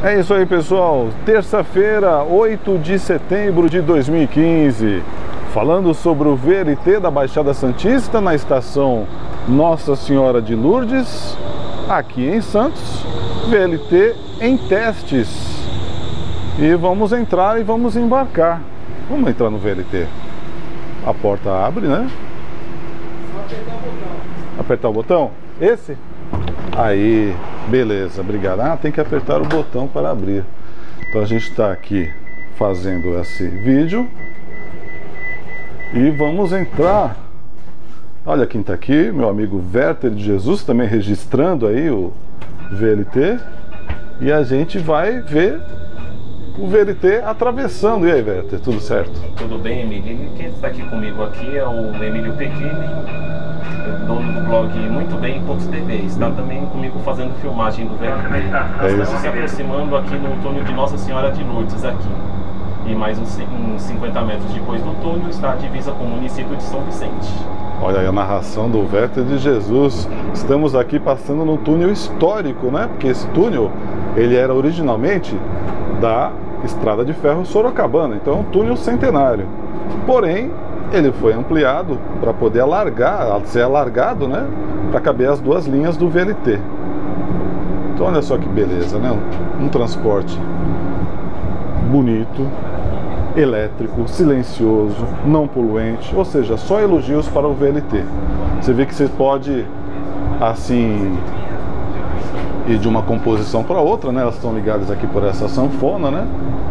É isso aí, pessoal. Terça-feira, 8 de setembro de 2015. Falando sobre o VLT da Baixada Santista na estação Nossa Senhora de Lourdes, aqui em Santos. VLT em testes. E vamos entrar e vamos embarcar. Vamos entrar no VLT. A porta abre, né? Só apertar o botão. Apertar o botão? Esse? Aí, beleza, obrigado. Ah, tem que apertar o botão para abrir. Então a gente está aqui fazendo esse vídeo e vamos entrar. Olha quem está aqui, meu amigo Werther de Jesus, também registrando aí o VLT. E a gente vai ver o VLT atravessando. E aí, Werther, tudo certo? Tudo bem, Emílio? Quem está aqui comigo aqui é o Emílio Pequini, dono do blog MuitoBem.tv. Está também comigo fazendo filmagem do VLT. Estamos se aproximando aqui no túnel de Nossa Senhora de Lourdes aqui. E mais uns 50 metros depois do túnel está a divisa com o município de São Vicente. Olha aí a narração do Werther de Jesus. Estamos aqui passando num túnel histórico, né? Porque esse túnel, ele era originalmente da Estrada de Ferro Sorocabana. Então é um túnel centenário. Porém, ele foi ampliado para poder ser alargado, né? Para caber as duas linhas do VLT. Então olha só que beleza, né? Um transporte bonito, elétrico, silencioso, não poluente, ou seja, só elogios para o VLT. Você vê que você pode, assim, ir de uma composição para outra, né? Elas estão ligadas aqui por essa sanfona, né?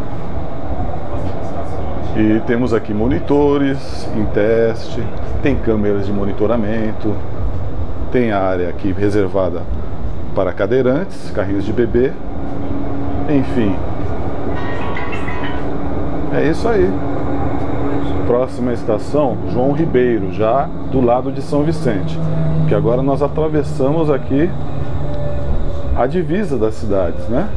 E temos aqui monitores em teste, tem câmeras de monitoramento, tem a área aqui reservada para cadeirantes, carrinhos de bebê, enfim. É isso aí. Próxima estação, João Ribeiro, já do lado de São Vicente. Que agora nós atravessamos aqui a divisa das cidades, né?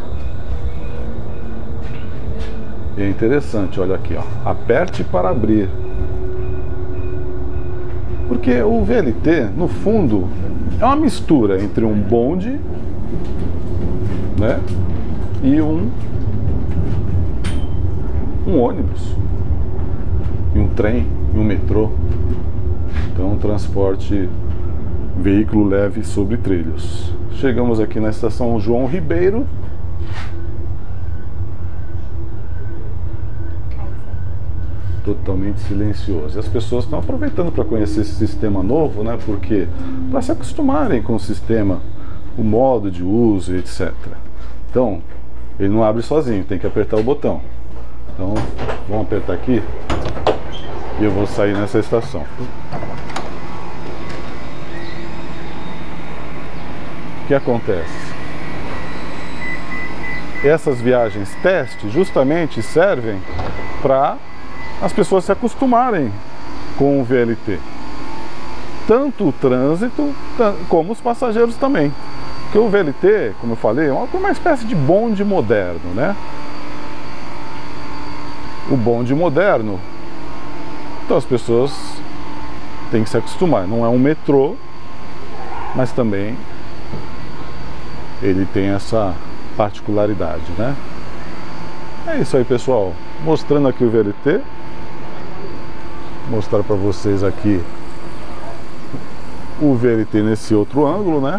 E é interessante, olha aqui, ó. Aperte para abrir. Porque o VLT, no fundo, é uma mistura entre um bonde, né? E um ônibus, e um trem, e um metrô. Então, um transporte, veículo leve sobre trilhos. Chegamos aqui na estação João Ribeiro. Totalmente silencioso. E as pessoas estão aproveitando para conhecer esse sistema novo, né? Porque para se acostumarem com o sistema, o modo de uso, etc. Então, ele não abre sozinho, tem que apertar o botão. Então, vamos apertar aqui e eu vou sair nessa estação. O que acontece? Essas viagens teste justamente servem para as pessoas se acostumarem com o VLT. Tanto o trânsito como os passageiros também. Porque o VLT, como eu falei, é uma espécie de bonde moderno, né? O bonde moderno, então as pessoas têm que se acostumar. Não é um metrô, mas também ele tem essa particularidade, né? É isso aí, pessoal. Mostrando aqui o VLT. Mostrar para vocês aqui o VLT nesse outro ângulo, né?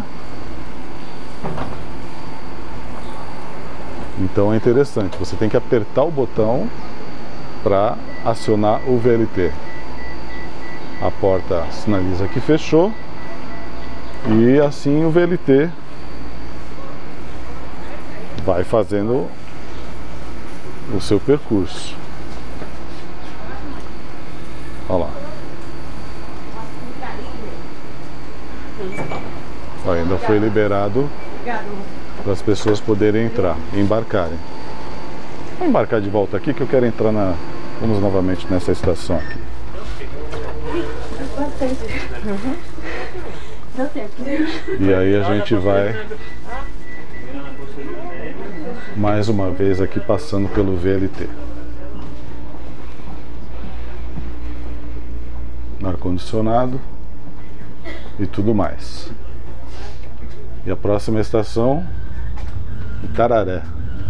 Então é interessante. Você tem que apertar o botão para acionar o VLT. A porta sinaliza que fechou e assim o VLT vai fazendo o seu percurso. Olha lá. Ainda foi liberado para as pessoas poderem entrar e embarcarem. Vou embarcar de volta aqui que eu quero entrar na... Vamos novamente nessa estação aqui. E aí a gente vai mais uma vez aqui passando pelo VLT. Ar-condicionado e tudo mais. E a próxima estação, Itararé.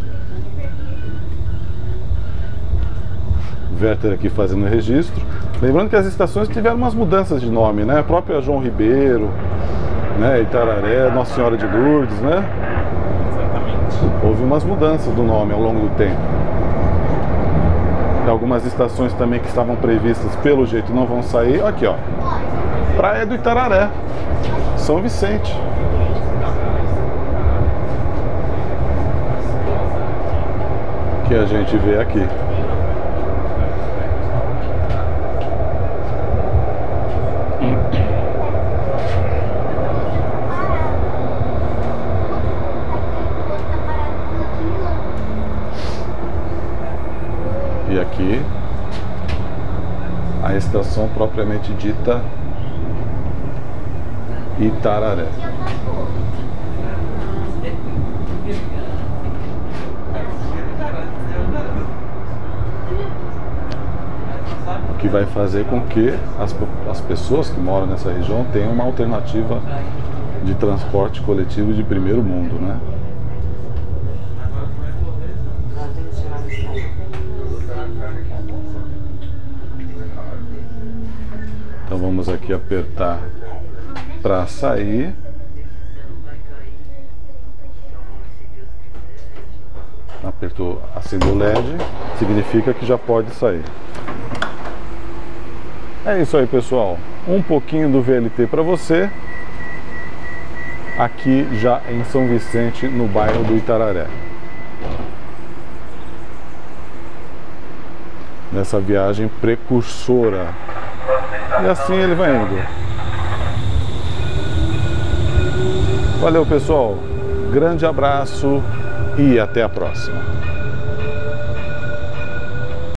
Werther aqui fazendo o registro. Lembrando que as estações tiveram umas mudanças de nome, né? A própria João Ribeiro, né? Itararé, Nossa Senhora de Lourdes, né? Exatamente. Houve umas mudanças do nome ao longo do tempo. Algumas estações também que estavam previstas, pelo jeito, não vão sair. Aqui, ó. Praia do Itararé, São Vicente. Que a gente vê aqui. E aqui a estação propriamente dita Itararé. O que vai fazer com que as pessoas que moram nessa região tenham uma alternativa de transporte coletivo de primeiro mundo, né? Então vamos aqui apertar para sair. Apertou, acendeu o LED, significa que já pode sair. É isso aí, pessoal. Um pouquinho do VLT para você. Aqui já em São Vicente, no bairro do Itararé. Nessa viagem precursora. E assim ele vai indo. Valeu, pessoal. Grande abraço e até a próxima.